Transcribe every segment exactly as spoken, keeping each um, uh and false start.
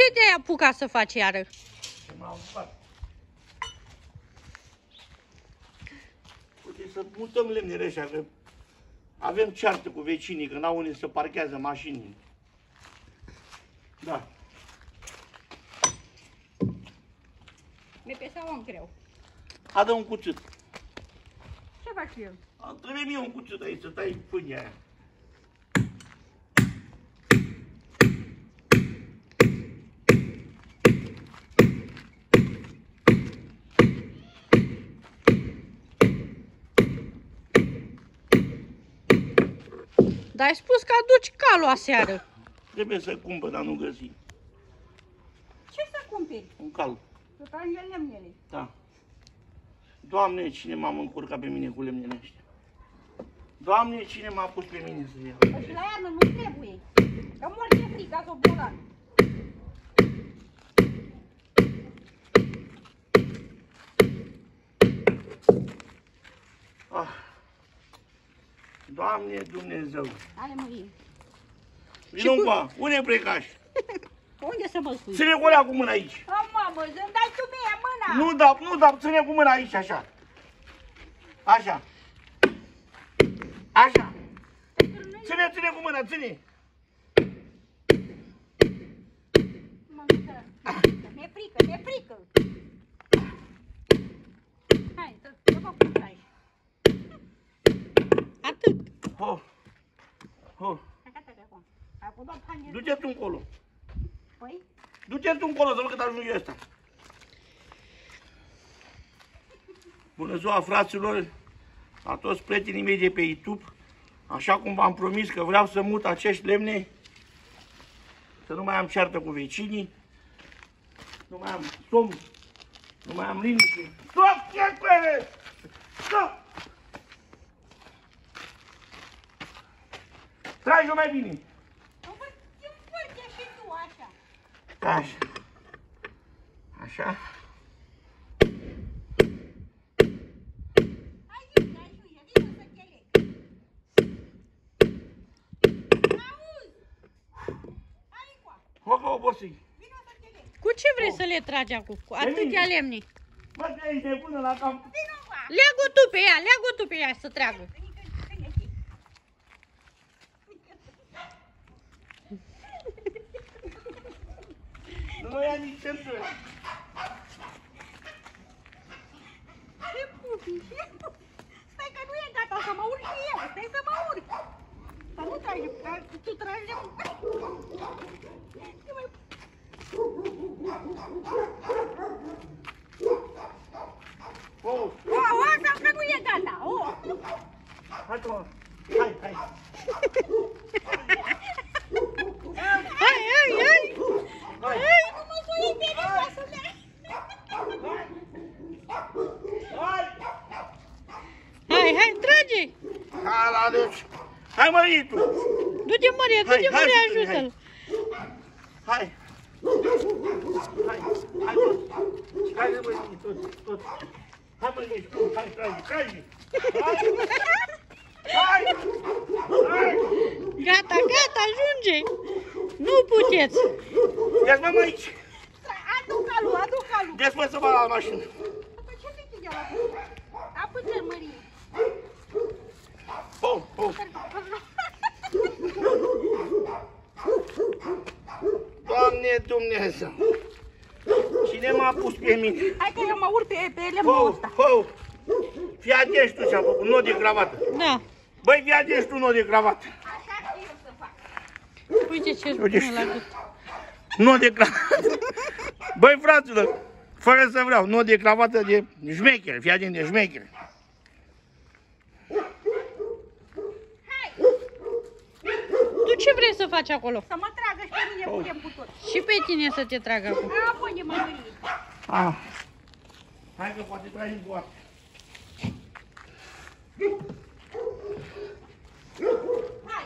Ce te-ai apucat să faci iară? Ce m-am apucat? Uite, să mutăm lemnele ăștia, că avem ceartă cu vecinii, că n-au unde să parchează mașini. Da. Mi-e pesau în greu. Adă un cuțit. Ce faci eu? Trebuie mie un cuțit aici, să tai pâinea aia. Dar ai spus că aduci calul aseară. Trebuie să cumpăr, dar nu găsi. Ce să cumperi? Un cal. Să tragi lemnele. Da. Doamne, cine m-a încurcat pe mine cu lemnele astea? Doamne, cine m-a pus pe mine să iau? Păi și la iarnă nu trebuie. Că mor de frică, s-o bolan. Ah. Doamne Dumnezeu! Ale Marie. Vino încoa, unde plecași? Unde să mă spui? Ține golea cu mâna aici. O, mamă, să-mi dai tu mie mâna. Nu dau, nu dau, ține cu mâna aici, așa. Așa. Așa. Ține, ține cu mâna, ține. Mi-e frică, mi-e frică. Hai, să mă putai. Atât. Oh. Oh. Du-te-tu încolo. Păi? Du-te-tu încolo să văd cât ajunge ăsta. Bună ziua, fraților, la toți prietenii mei de pe YouTube. Așa cum v-am promis că vreau să mut acești lemne, să nu mai am ceartă cu vecinii, nu mai am somn, nu mai am liniște. Stop, checuere! Stop! Tragi-o mai bine. Așa. Așa. Ajunge, ajunge, vină să te leg. Auzi! Hai încoa. Hoca obosi. Vină să te leg. Cu ce vrei oh. să le tragi acum? Cu atâtea lemne. Bă, te aici de până la cam... Vină încoa. Leagă tu pe ea, leagă tu pe ea să treagă. Nu ia nici centură. Ce pupi, ce pupi. Stai că nu e gata să mă urc și eu, stai să mă urc. Să nu tragi, tu tragi de mult. Oh, oh, asta că nu e gata, oh. Hai, tu, hai, hai. Hai, hai, hai. Hai, nu mă sui pe nevoasul meu. Hai, hai, trage. Hai, la deci. Hai, Mărie, tu. Du-te, Mărie, du-te, Mărie, ajută-l. Hai. Hai, hai, toți. Hai, Mărie, toți, toți. Hai, Mărie, tu, hai, trage, trage. Hai. Hai. Hai. Gata, gata, ajunge. Nu puteți. Ia-ți mă aici. Adu calul, adu calul. Despăță-mă la mașină. Păi ce te chide la tine? Apă-te, Mărie. Oh, oh. Doamne Dumnezeu. Cine m-a pus pe mine? Hai că eu mă urc pe, pe lemnul ăsta. Oh, fii atent tu ce-am făcut, nod de cravată. Da. Băi, fii atent tu nod de cravată. Așa știu eu să fac. Uite ce-ți pune la gât. Nod de cravată. Băi, fraților, fără să vreau, nod de cravată de șmecher, fii atent de șmecher. Hai! Tu ce vrei să faci acolo? Să mă tragă și pe mine oh. putem cu tot. Și pe tine să te tragă acum. Apoi, Mărie. Ah. Hai că poate tragi în boată. Hai!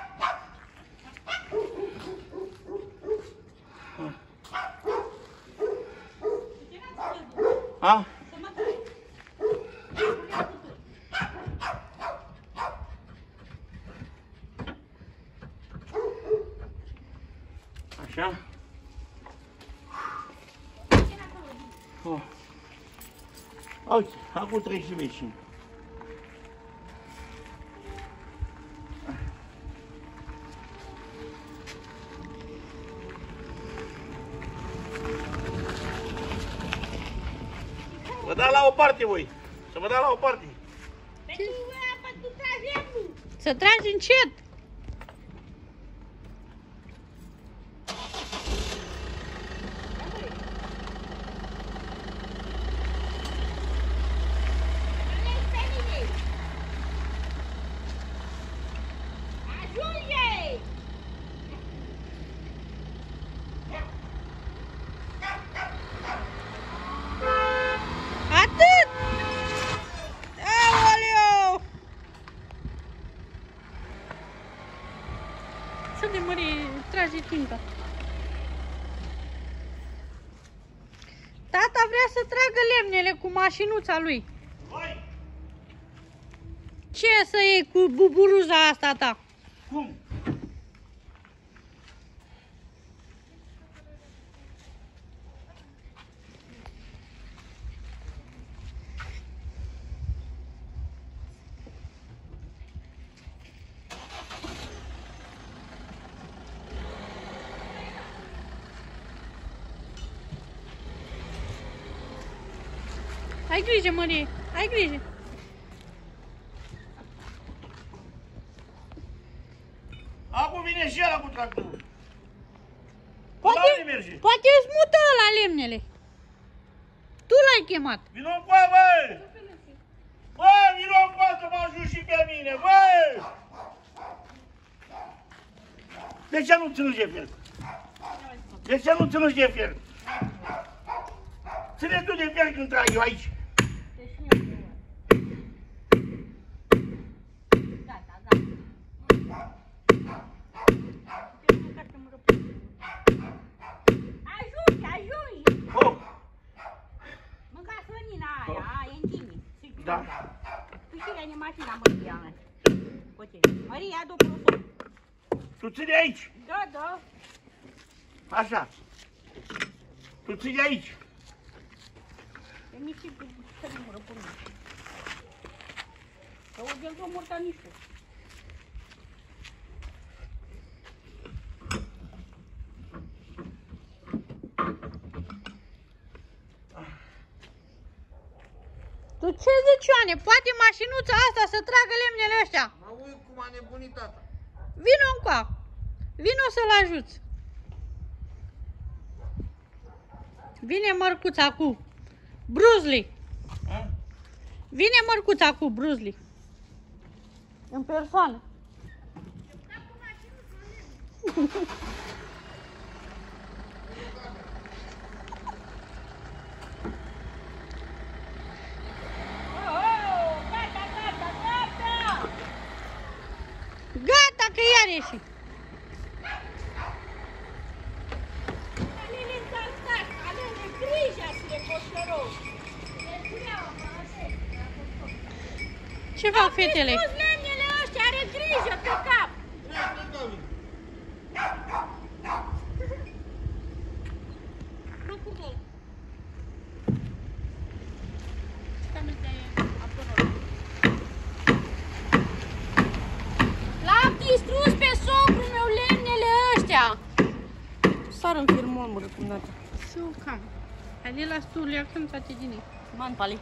A? Să mă tragi. Așa? Oh. Uite, acum trec și vecini. Vă da la o parte voi. Să vă da la o parte. Să tragi încet. Să de mări, trage tinta. Tata vrea să tragă lemnele cu mașinuța lui. Voi? Ce să iei cu buburuza asta ta? Cum? Ai grijă, Mărie, ai grijă. Acum vine și ăla cu tractorul. Poate, merge. poate îți mută ăla lemnele. Tu l-ai chemat. Vino încoa, bă! Bă, vino încoa să mă ajut și pe mine, bă! De ce nu ținut de fier? De ce nu ținut de fier? Ține tu de fier când trag eu aici. Ajungi, ajungi. Oh, Mânca slănina aia, e în tine. da. Tu știi în mașina, Măria mea. Măria, după Tu ține aici. Da, da. Așa. Tu ține aici. E mici să nu mă răpun. Că o gel s-o morta niște. Tu ce zici, Ioane? Poate mașinuța asta să tragă lemnele ăștia? Mă uit cum a nebunit tata. Vino încoa. Vino să-l ajuți. Vine mărcuța cu Bruce Lee. A? Vine mărcuța cu Bruce Lee. În persoană. Gata că iar ieși. Ce fac fetele? Pus lemnele ăștia, are grijă pe cap. L-am distrus pe socrul meu lemnele ăștia. Sar în filmul, mă, cum dată. Să o cam. Hai las tu, le acum toate din ei. Man, pali.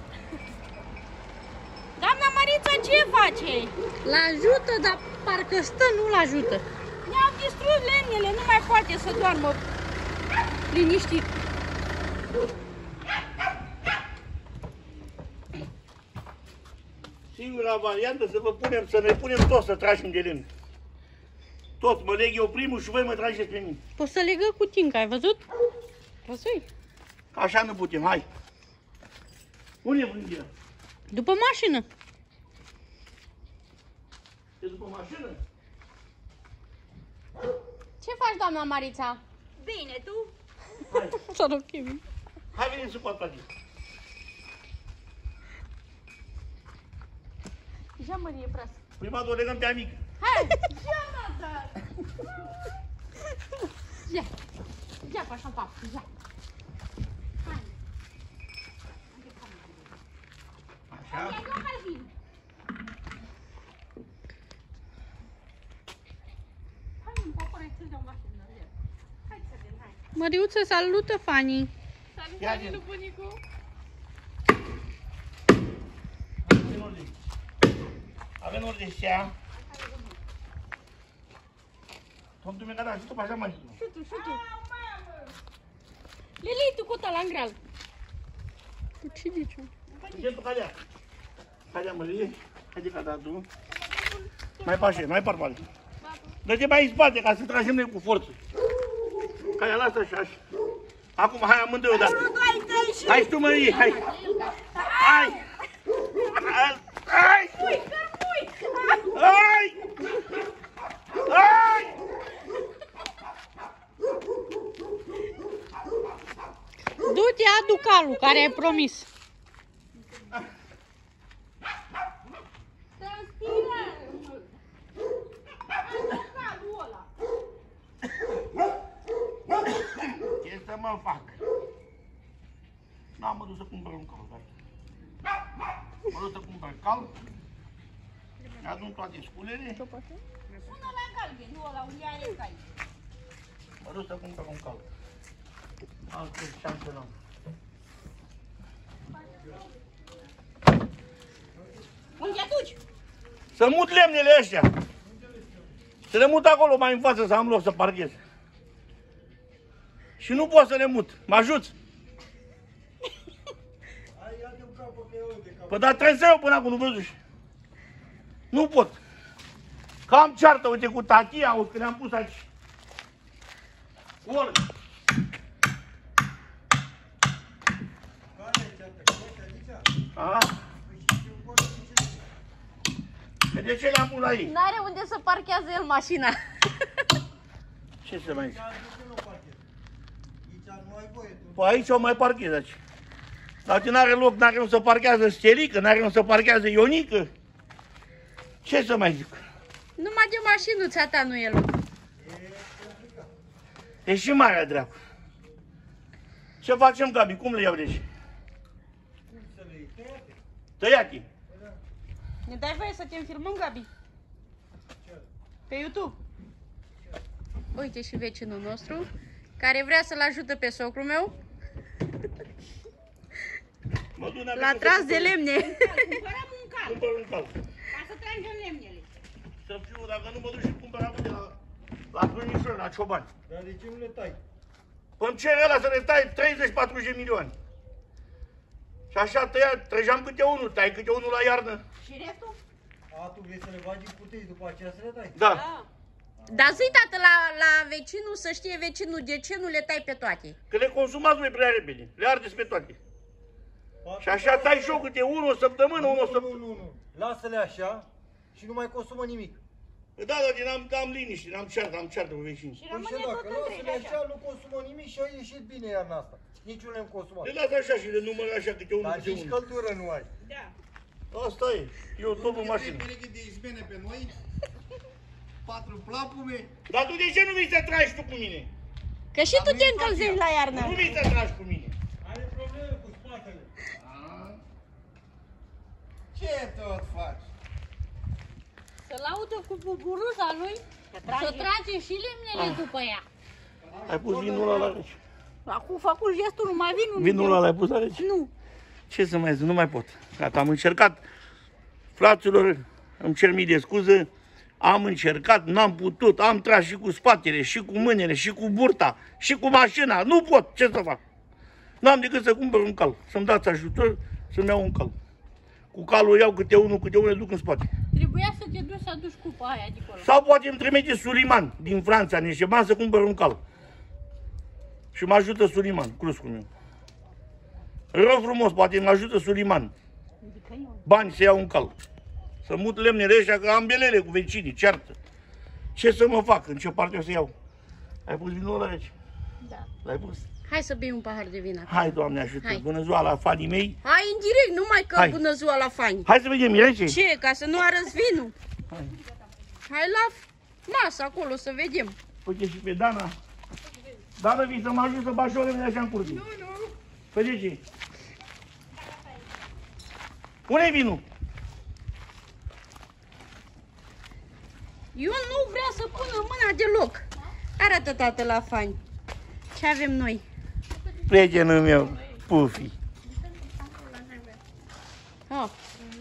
Doamna Marița, ce face? L-ajută, dar parcă stă, nu-l ajută. Ne-au distrus lemnele, nu mai poate să doarmă liniștit. Singura variantă să vă punem, să ne punem toți să tragem de lemn. Toți, mă leg eu primul și voi mă trageți pe mine. Poți să legă cu tinca, ai văzut? Văzui? Așa nu putem, hai. Unde e vânghia? După mașină. E după mașină? Ce faci, doamna Marița? Bine, tu? Hai, S-a rog, Kevin. hai veni să poată aici. Ia, Mărie, pras. Prima dată o legăm pe amică. Hai! Ia, mă, Ia. Ia, pe așa, pap. Ia. Hai. Măriuță, salută, Fani! Salutare lui bunicu! Avem ordine sea. Tom, tu mi-ai dat, tu așa mai. Șutu, șutu! Lili, tu cota la îngral! Tu ce zici? Ce tu cadea? Cadea, Mărie. Haide ca da tu. Mai pașe, mai parpale. Dă-te mai în spate ca să tragem noi cu forță. Cadea, lasă așa. Acum, hai amândoi odată. Hai și tu, Mărie, hai. Hai! Hai! Hai! Hai! Hai! Du-te, adu calul, care ai promis. Ce să mă fac? N-am mă dus să cumpăr un cal, dar... Mă duc să cumpăr cal. Mi-adun toate sculele. Pune la galben, nu ăla unde are cai. Mă duc să cumpăr un cal. Altă șansă n-am. Unde aduci? Să mut lemnele ăștia. Să le mut acolo mai în față să am loc să parchez. Și nu pot să le mut. Mă ajuți? Păi dar trebuie să iau până acum, nu văzuși. Nu pot. Că am ceartă, uite, cu tachii, auzi, că le-am pus aici. Ori. A? Că de ce le-am pus la ei? N-are unde să parchează el mașina. Ce să mai zic? Păi aici o mai parchez aici. Dar n-are loc, n-are unde să parchează Stelică, n-are unde să parchează Ionică. Ce să mai zic? Numai de mașinuța ta nu e loc. E și marea dracu. Ce facem, Gabi? Cum le iau deci? Tăiate. Ne dai voie să te filmăm, Gabi? Pe YouTube. Uite și vecinul nostru, care vrea să-l ajute pe socrul meu. L-a tras de lemne. Cumpărăm un cal, Cumpăr un cal. ca să tragem lemnele. Să fiu, dacă nu mă duc și cumpăr acum de la, la prunișor, la ciobani. Dar de ce nu le tai? Păi îmi cere ăla să le tai treizeci patruzeci de milioane. Și așa tăia, trăgeam câte unul, tai câte unul la iarnă. Și restul? A, tu vrei să le bagi în cutii după aceea să le tai? Da. Dar zi, tată, la, la vecinul, să știe vecinul de ce nu le tai pe toate. Că le consumați voi prea repede, le ardeți pe toate. Și așa tai și eu câte unul o săptămână, unul o Nu, săptămână. nu, nu. Lasă-le așa și nu mai consumă nimic. Da, da, din am, am liniște, am ceartă, am ceartă cu vecinii. Și Păi rămâne și tot dacă întreg lasă-le așa. așa, nu consumă nimic și a ieșit bine iarna asta. Nici nu le-am consumat. Le las așa și le număr așa câte unul, Dar câte nici unul. căldură nu ai. Da. Asta e, eu tot în mașină. de izbene pe noi, patru plapume. Dar tu de ce nu vii să tragi tu cu mine? Că și tu te încălzești la iarnă. Nu vii să tragi cu mine. Are probleme cu spatele. Ce tot faci? Să laudă cu buburuza lui, să trage și lemnele după ea. Ai pus vinul ăla la rece. Acum făcut gestul, nu mai vin. Vinul ăla l-ai pus la rece? Nu. Ce să mai zic, nu mai pot. Gata, am încercat. Fraților, îmi cer mii de scuze. Am încercat, n-am putut, am tras și cu spatele, și cu mâinile, și cu burta, și cu mașina. Nu pot, ce să fac? N-am decât să cumpăr un cal, să-mi dați ajutor să-mi iau un cal. Cu calul iau câte unul, câte unul le duc în spate. Trebuia să te duci să aduci cupa aia de acolo. Sau poate îmi trimite Suliman din Franța, niște bani să cumpăr un cal. Și mă ajută Suliman, cruscul meu. Rău frumos, poate mă ajută Suliman. Bani să iau un cal. Să mut lemnele ăștia, că am belele cu vecinii, ceartă. Ce să mă fac? În ce parte o să iau? Ai pus vinul ăla aici? Da. L-ai pus? Hai să bei un pahar de vin acum. Hai, Doamne ajută. Hai. Bună ziua la fanii mei. Hai în direct, numai că Hai. bună ziua la fani. Hai să vedem, e ce? Ce? Ca să nu arăți vinul. Hai. Hai la masă acolo să vedem. Uite și pe Dana. Dana, vii să mă ajut să bagi o lemne așa în curte. Nu, nu. Păi de ce? Pune vinul. Eu nu vrea să pună mâna deloc. Arată, tată, la fani. Ce avem noi? Prietenul meu, Pufi. Oh.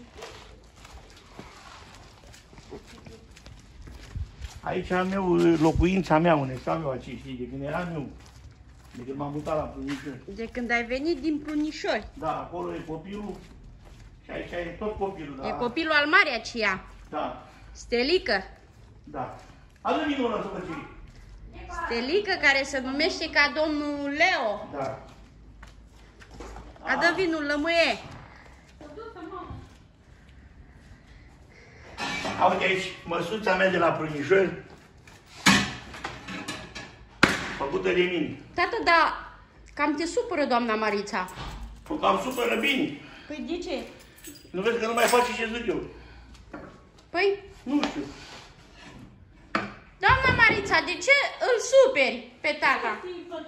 Aici am eu locuința mea, unde stau eu aici, știi, de când eram eu. De când m-am mutat la Prunișori. De când ai venit din Prunișori. Da, acolo e copilul. Și aici e tot copilul, da. E copilul al mare aceea. Da, Stelică. da. Adu vinul ăla să vă ceri. Stelică, care se numește ca domnul Leo. Da. Adă vinul, lămâie. Uite aici, măsuța mea de la Prunișori. Făcută de mine. Tată, dar cam te supără doamna Marița. O cam supără bine. Păi de ce? Nu vezi că nu mai face ce zic eu. Păi, Nu știu. doamna Marița, de ce îl superi pe tata?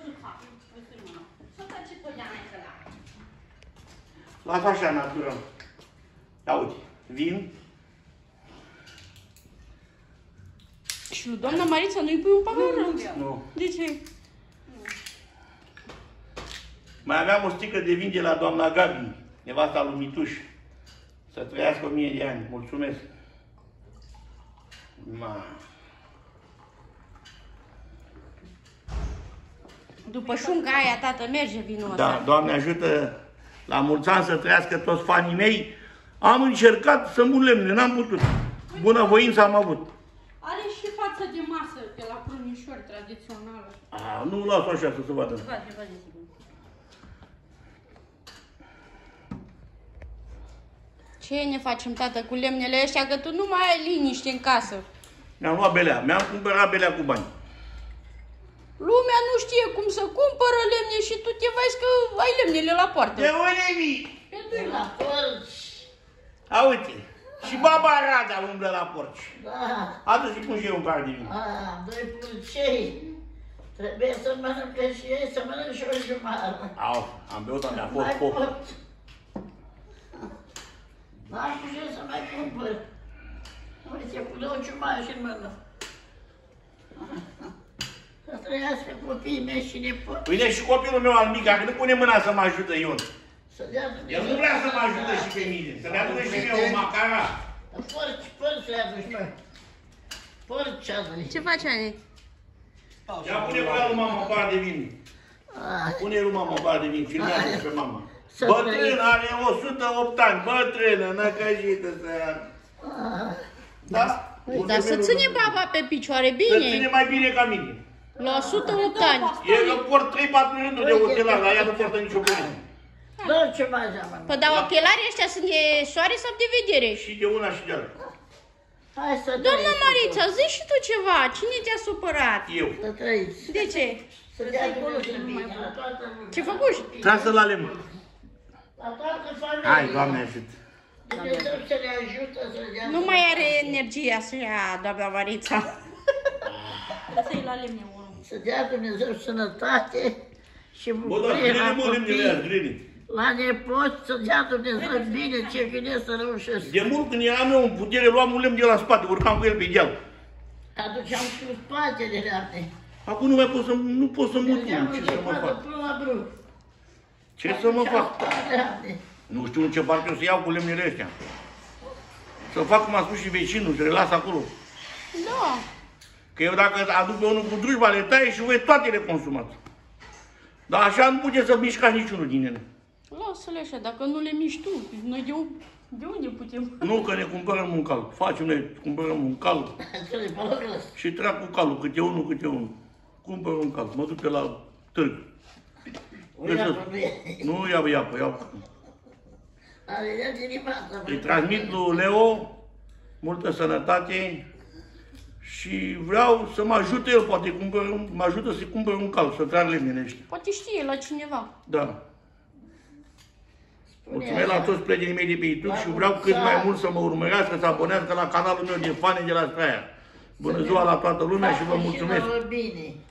Lasă așa, natural. Ia uite, vin. Și lui doamna Marița nu-i pui un pahar? Nu. De ce? Mai aveam o sticlă de vin de la doamna Gabi, nevasta lui Mituș. Să trăiască o mie de ani. Mulțumesc. Ma. După șunca aia, tată, merge vinul ăsta. Da, Doamne ajută, la mulți ani să trăiască toți fanii mei. Am încercat să mun lemne, n-am putut. Bună voință am avut. Are și față de masă de la Prunișori tradițională. A, nu las așa să se vadă. Face, face, sigur. Ce ne facem, tată, cu lemnele ăștia, că tu nu mai ai liniște în casă? Mi-am luat belea, mi-am cumpărat belea cu bani. Lumea nu știe cum să cumpără lemne și tu te vezi că ai lemnele la poartă. De unde vii? Pe doi la porci. A, uite, și baba Rada umblă la porci. Da. Adu și pun și eu un par de vin. A, doi pulcei. Trebuie să mănâncă și ei, să mănânc și o jumătate. Au, am beut, am fost Mai foc. pot. N-am știu ce să mai cumpăr. Uite, cu două ciumași în mână. Să trăiască copiii mei și nepoții. Uite și copilul meu al mic, dacă nu pune mâna să mă ajute Ion. Să dea El Dumnezeu. nu vrea să mă ajute și pe mine, să-mi aducă și mie un macara. Porci, porci le aduci, mă. Porci aduci. Ce faci, Ane? Ia pune cu ea lui mama o par de vin. Ah, Pune lui mama o par de vin, filmează pe mama. Să Bătrân, trăiesc. are o sută opt ani, bătrână, năcăjită să ia. Da? Dar să ține baba pe picioare Să ține bine. mai bine ca mine. La o sută opt ani. Eu port trei patru rânduri de ochelari, dar ea nu portă nicio părere. două ciumași am. Păi, dar ochelarii ăștia sunt de soare sau de vedere? Și de una și de alta. Hai să Doamna trăiți. Marița, zici și tu ceva. Cine te-a supărat? Eu. Să trăiți. De ce? Să dea Dumnezeu bine la toată lumea. Ce făcuși? Trasă la lemn. La toată familia. Hai, Doamne ajută. Dumnezeu să le ajută să dea. Nu mai are energia să ia doamna Marița. Să-i la lemne unul. Să dea Dumnezeu sănătate și Bă, dar bucurie grele, la mă, lemnele alea, copii. grele. La nepoți să dea Dumnezeu bine ce gândesc să reușesc. De mult când eram eu în putere, luam un lemn de la spate, urcam cu el pe deal. Aduceam și cu spatele lemne. Acum nu mai pot să, nu pot să mut, Mergeam ce în să mă cepadă fac? până la brâu. Ce să mă fac? Lemne. Nu știu în ce parte o să iau cu lemnele astea. Să fac cum a spus și vecinul, să le las acolo. Da. Că eu dacă aduc pe unul cu drujba, le taie și voi toate le consumați. Dar așa nu puteți să mișcați niciunul din ele. Lasă-le așa, dacă nu le miști tu, noi de, de unde putem? Nu că ne cumpărăm un cal. Facem noi, cumpărăm un cal Să le folosesc. și trag cu calul, câte unul, câte unul. Cumpăr un cal, mă duc pe la târg. Uia, Nu iau iapă, iau. are ea din față. Îi transmit lui Leo multă sănătate și vreau să mă ajute el, poate cumpăr, un- mă ajută să cumpăr un cal, să trag lemnele ăștia. Poate știe la cineva. Da. Mulțumesc la toți prietenii mei de pe YouTube și vreau cât mai mult să mă urmărească, să abonească la canalul meu de fani de la Straia. Bună ziua la toată lumea și vă mulțumesc! Bine.